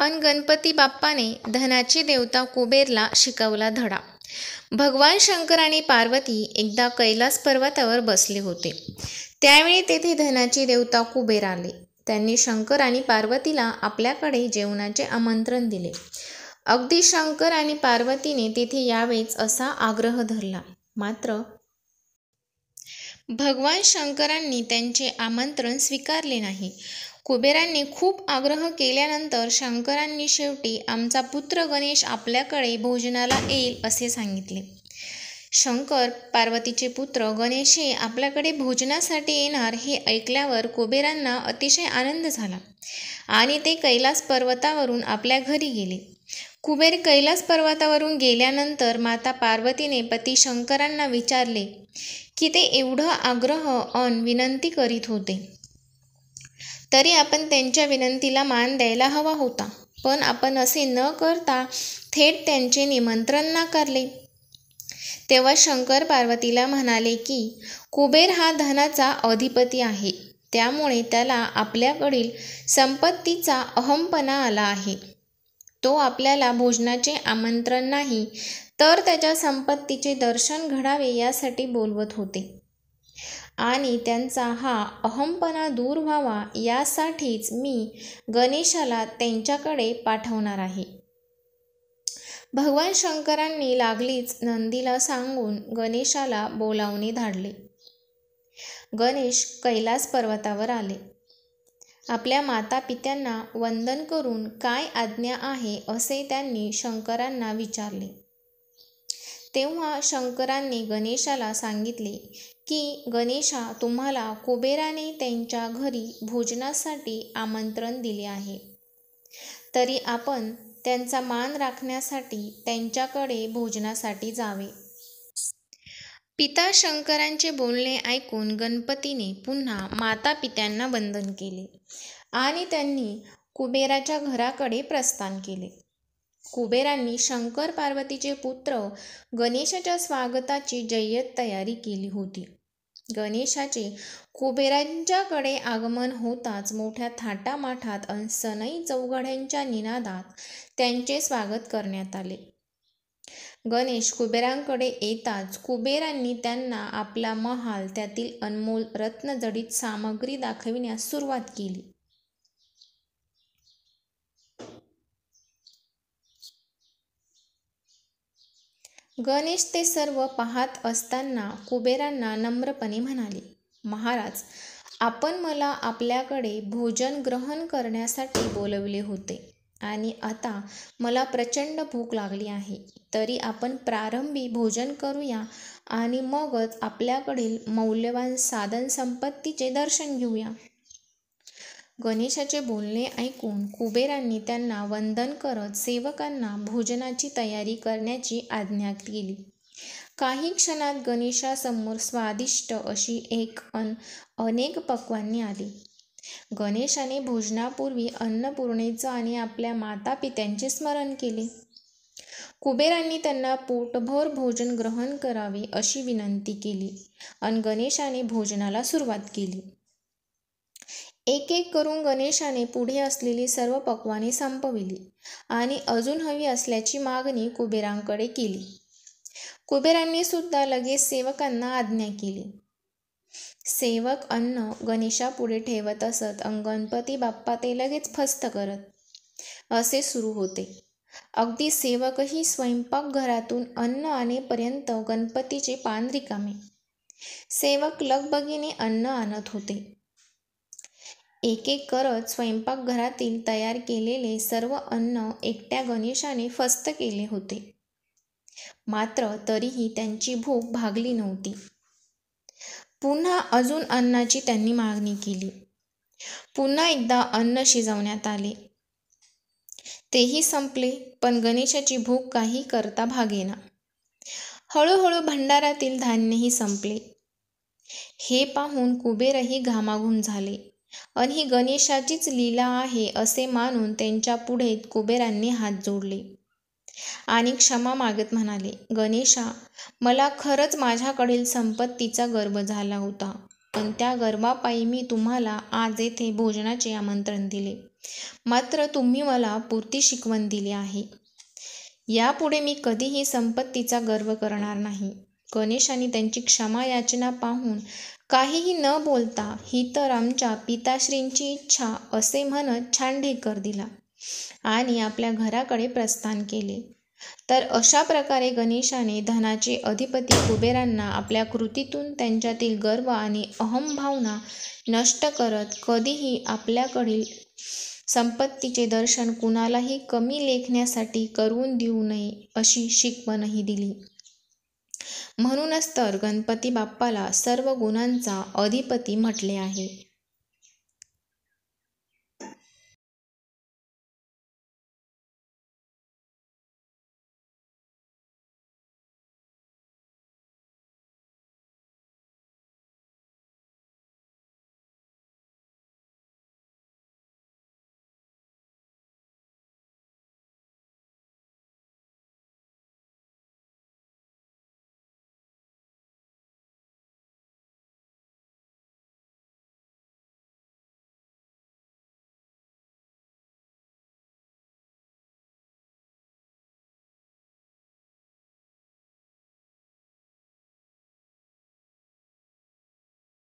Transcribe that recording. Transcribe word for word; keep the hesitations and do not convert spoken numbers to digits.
अन गणपती बाप्पाने धनाची देवता कुबेरला शिकवला धडा. भगवान शंकर आणि पार्वती एकदा कैलास पर्वतावर बसले होते. त्यावेळी तेथे धनाची देवता कुबेर आले. त्यांनी शंकर आणि पार्वतीला आपल्याकडे जेवणाचे आमंत्रण दिले. अगदी शंकर आणि पार्वतीने तेथे यावेच असा आग्रह धरला. मात्र भगवान शंकरांनी त्यांचे आमंत्रण स्वीकारले नाही. कुबेरांनी खूप आग्रह केल्यानंतर शंकरांनी शेवटी आमचा पुत्र गणेश आपल्याकडे भोजनाला येईल असे सांगितले. शंकर पार्वतीचे पुत्र गणेश हे आपल्याकडे भोजनासाठी येणार हे ऐकल्यावर कुबेरांना अतिशय आनंद झाला आणि ते कैलास पर्वतावरून आपल्या घरी गेले. कुबेर कैलास पर्वतावरून गेल्यानंतर माता पार्वतीने पती शंकरांना विचारले की ते एवढं आग्रह अन विनंती करीत होते, तरी आपण त्यांच्या विनंतीला मान द्यायला हवा होता, पण आपण असे न करता थेट त्यांचे निमंत्रण नाकारले. तेव्हा शंकर पार्वतीला म्हणाले की कुबेर हा धनाचा अधिपती आहे, त्यामुळे त्याला आपल्याकडील संपत्तीचा अहमपणा आला आहे. तो आपल्याला भोजनाचे आमंत्रण नाही तर त्याच्या संपत्तीचे दर्शन घडावे यासाठी बोलवत होते आणि त्यांचा हा अहमपणा दूर व्हावा यासाठीच मी गणेशाला त्यांच्याकडे पाठवणार आहे. भगवान शंकरांनी लागलीच नंदीला सांगून गणेशाला बोलावणे धाडले. गणेश कैलास पर्वतावर आले. आपल्या माता पित्यांना वंदन करून काय आज्ञा आहे असे त्यांनी शंकरांना विचारले. तेव्हा शंकरांनी गणेशाला सांगितले की गणेशा, तुम्हाला कुबेराने त्यांच्या घरी भोजनासाठी आमंत्रण दिले आहे, तरी आपण त्यांचा मान राखण्यासाठी त्यांच्याकडे भोजनासाठी जावे. पिता शंकरांचे बोलणे ऐकून गणपतीने पुन्हा माता पित्यांना वंदन केले आणि त्यांनी कुबेराच्या घराकडे प्रस्थान केले. कुबेरांनी शंकर पार्वतीचे पुत्र गणेशाच्या स्वागताची जय्यत तयारी केली होती. गणेशाचे कुबेरांच्याकडे आगमन होताच मोठ्या थाटामाटात अन सनई चौघड्यांच्या निनादात त्यांचे स्वागत करण्यात आले. गणेश कुबेरांकडे येताच कुबेरांनी त्यांना आपला महाल, त्यातील अनमोल रत्नजडित सामग्री दाखविण्यास सुरुवात केली. गणेश ते सर्व पाहत असताना कुबेरांना नम्रपणे म्हणाले, महाराज, आपण मला आपल्याकडे भोजन ग्रहण करण्यासाठी बोलवले होते आणि आता मला प्रचंड भूक लागली आहे, तरी आपण प्रारंभी भोजन करूया आणि मगच आपल्याकडील मौल्यवान साधन संपत्तीचे दर्शन घेऊया. गणेशाचे बोलणे ऐकून कुबेरांनी त्यांना वंदन करत सेवकांना भोजनाची तयारी करण्याची आज्ञा केली. काही क्षणात गणेशासमोर स्वादिष्ट अशी एक अन अनेक पक्वान्ने आली. गणेशाने भोजनापूर्वी अन्नपूर्णेचं आणि आपल्या माता पित्यांचे स्मरण केले. कुबेरांनी त्यांना पोटभर भोजन ग्रहण करावे अशी विनंती केली अन गणेशाने भोजनाला सुरुवात केली. एक एक करून गणेशाने पुढे असलेली सर्व पक्वाने संपविली आणि अजून हवी असल्याची मागणी कुबेरांकडे केली. कुबेरांनी सुद्धा लगेच सेवकांना आज्ञा केली. सेवक अन्न गणेशापुढे ठेवत असत अन गणपती बाप्पा ते लगेच फस्त करत. असे सुरू होते. अगदी सेवकही स्वयंपाकघरातून अन्न आणेपर्यंत गणपतीचे पान रिकामे. सेवक लगबगीने अन्न आणत होते. एक एक करत स्वयंपाकघरातील तयार केलेले सर्व अन्न एकट्या गणेशाने फस्त केले होते. मात्र तरीही त्यांची भूक भागली नव्हती. पुन्हा अजून अन्नाची त्यांनी मागणी केली. पुन्हा एकदा अन्न शिजवण्यात आले. तेही संपले, पण गणेशाची भूक काही करता भागेना. हळूहळू भंडारातील धान्यही संपले. हे पाहून कुबेरही घामाघूम झाले आणि ही गणेशाचीच लीला आहे असे मानून त्यांच्या पुढे कुबेरांनी हात जोडले आणि क्षमा मागत म्हणाले, गणेशा, मला खरंच माझ्याकडील संपत्तीचा गर्व झाला होता, पण त्या गर्वापायी मी तुम्हाला आज येथे भोजनाचे आमंत्रण दिले. मात्र तुम्ही मला पुरती शिकवण दिली आहे. यापुढे मी कधीही संपत्तीचा गर्व करणार नाही. गणेशाने त्यांची क्षमा याचना पाहून काहीही न बोलता ही तर आमच्या पिताश्रींची इच्छा असे म्हणत छान ढेकर दिला आणि आपल्या घराकडे प्रस्थान केले. तर अशा प्रकारे गणेशाने धनाचे अधिपती कुबेरांना आपल्या कृतीतून त्यांच्यातील गर्व आणि अहंभावना नष्ट करत कधीही आपल्याकडील संपत्तीचे दर्शन कुणालाही कमी लेखण्यासाठी करून देऊ नये अशी शिकवणही दिली. म्हणूनच तर गणपती बाप्पाला सर्व गुणांचा अधिपती म्हटले आहे.